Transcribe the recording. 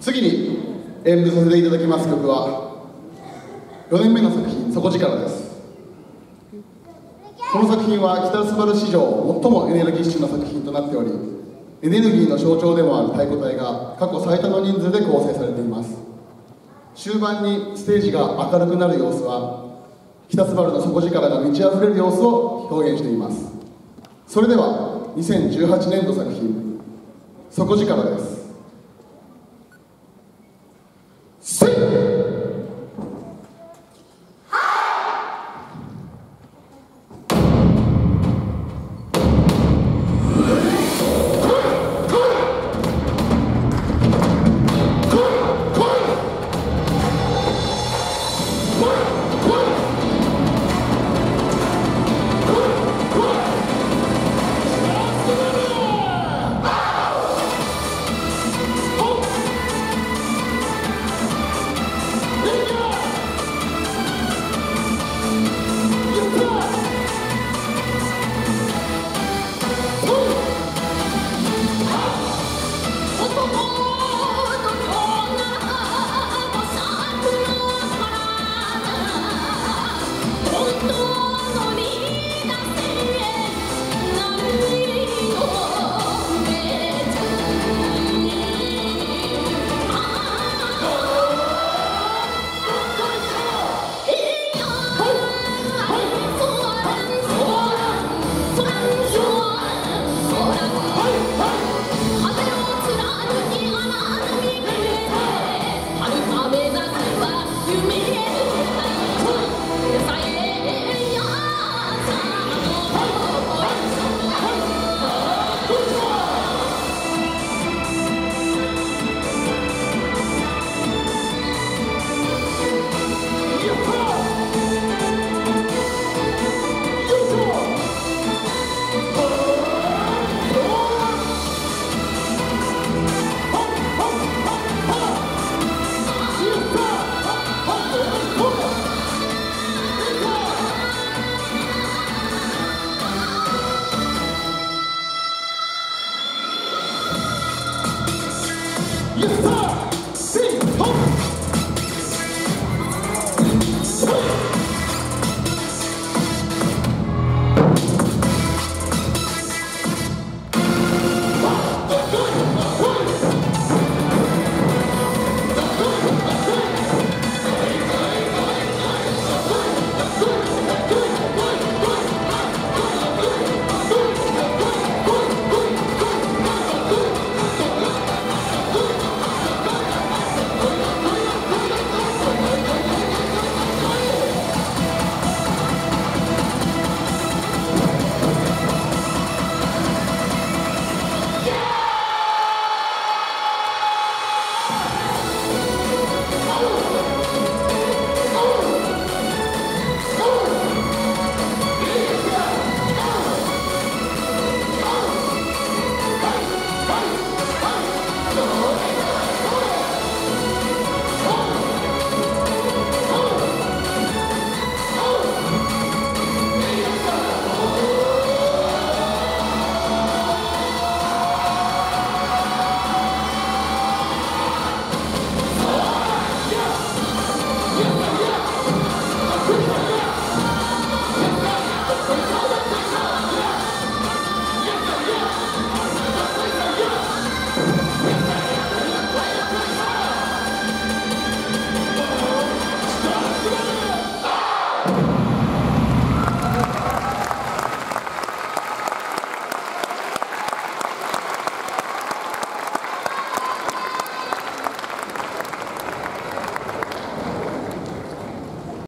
次に演舞させていただきます曲は4年目の作品「底力」です。この作品は北スバル史上最もエネルギッシュな作品となっており、エネルギーの象徴でもある太鼓隊が過去最多の人数で構成されています。終盤にステージが明るくなる様子は北スバルの底力が満ち溢れる様子を表現しています。それでは2018年度作品「底力」です。 Yes, sir!